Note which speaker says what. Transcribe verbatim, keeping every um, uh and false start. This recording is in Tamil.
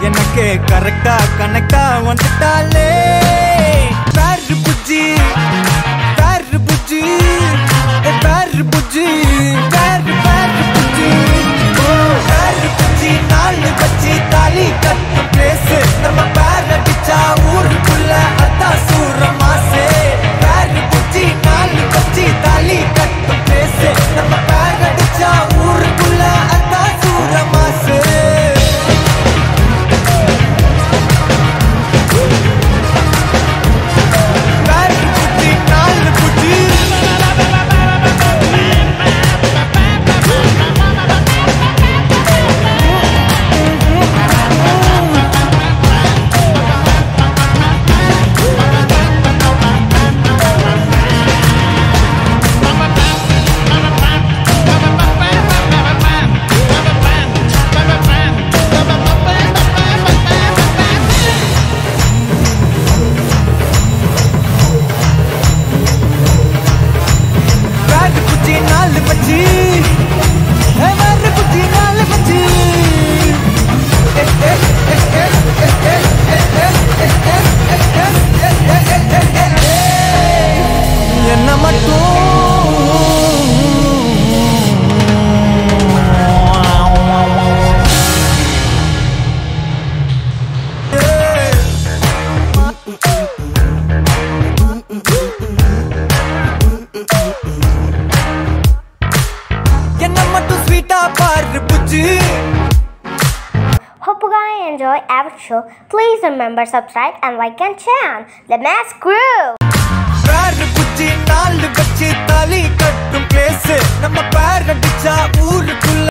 Speaker 1: எனக்கு கரெக்டா கனெக்டா வந்துட்டாலே பேரு புஜ்ஜி பேரு புஜ்ஜி பேரு புஜ்ஜி பேரு பேரு புஜ்ஜி பேரு புஜ்ஜி நாலு வச்சு தாலி கட்டு பிளேஸ் நம்ம பேர் அடிச்சா ஊருக்குள்ள அத்தா சூர மாசே பேரு புஜ்ஜி நாலு வச்சு தாலி கட்டு பிளேஸ் நம்ம பேர் அடிச்சா ஊருக்குள்ள அத்தா சூர மாசே
Speaker 2: Hope you guys enjoy our show. Please remember subscribe and like and channel. The Mass Crew.
Speaker 1: பேரு புஜ்ஜி நாலு வச்சு தாலி கட்டும் பிளேஸ் நம்ம பேர் அடிச்சா ஊருக்குள்ள